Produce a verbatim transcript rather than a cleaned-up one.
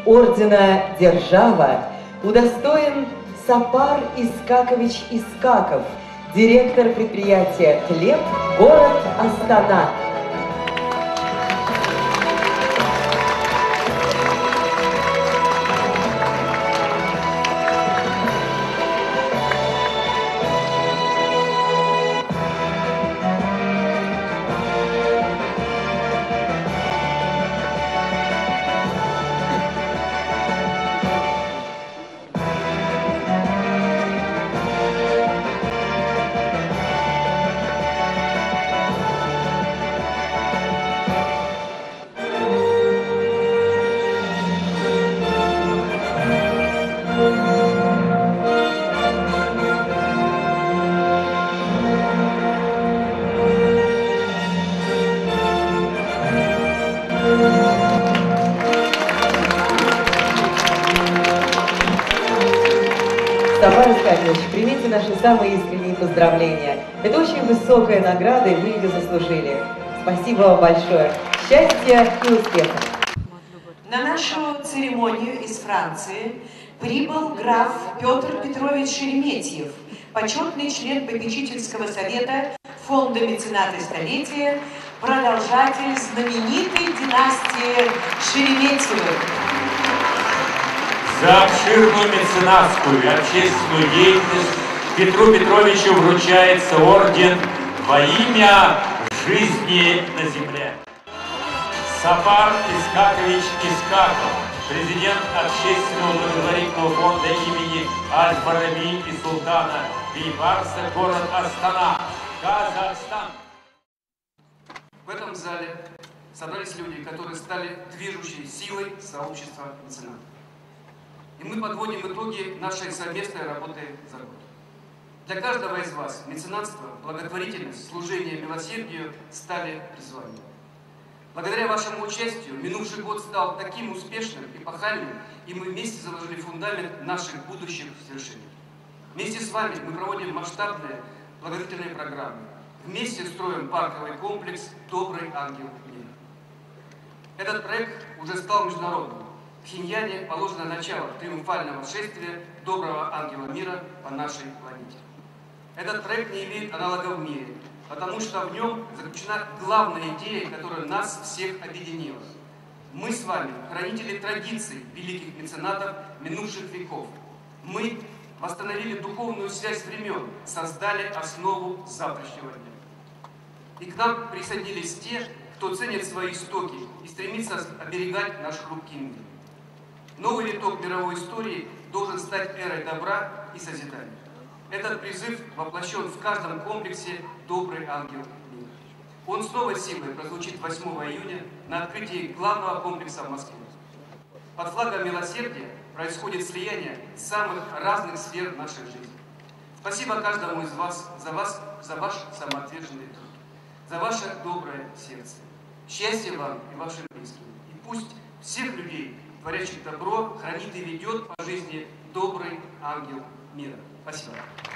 ордена «Держава» удостоен Сапар Искакович Искаков, директор предприятия «Хлеб», город Астана. Сапар Искакович, примите наши самые искренние поздравления. Это очень высокая награда, и вы ее заслужили. Спасибо вам большое. Счастья и успехов. На нашу церемонию из Франции прибыл граф Петр Петрович Шереметьев, почетный член попечительского совета Фонда мецената столетия, продолжатель знаменитой династии Шереметьевых. За обширную меценатскую и общественную деятельность Петру Петровичу вручается орден во имя жизни на земле. Сапар Искакович Искаков, президент общественного благотворительного фонда имени Аль-Фараби и Султана Бейбарса, город Астана, Казахстан. В этом зале собрались люди, которые стали движущей силой сообщества меценатов. И мы подводим итоги нашей совместной работы за год. Для каждого из вас меценатство, благотворительность, служение милосердию стали призванием. Благодаря вашему участию минувший год стал таким успешным, эпохальным, и мы вместе заложили фундамент наших будущих свершений. Вместе с вами мы проводим масштабные благотворительные программы. Вместе строим парковый комплекс «Добрый ангел мира». Этот проект уже стал международным. В Пхеньяне положено начало триумфального шествия доброго ангела мира по нашей планете. Этот проект не имеет аналога в мире, потому что в нем заключена главная идея, которая нас всех объединила. Мы с вами хранители традиций великих меценатов минувших веков. Мы восстановили духовную связь времен, создали основу завтрашнего дня. И к нам присоединились те, кто ценит свои истоки и стремится оберегать наш хрупкий мир. Новый виток мировой истории должен стать эрой добра и созидания. Этот призыв воплощен в каждом комплексе «Добрый ангел мира». Он с новой силой прозвучит восьмого июня на открытии главного комплекса в Москве. Под флагом милосердия происходит слияние самых разных сфер нашей жизни. Спасибо каждому из вас за, вас, за ваш самоотверженный труд, за ваше доброе сердце. Счастья вам и вашим близким. И пусть всех людей, творящих добро, хранит и ведет по жизни добрый ангел мира. Спасибо.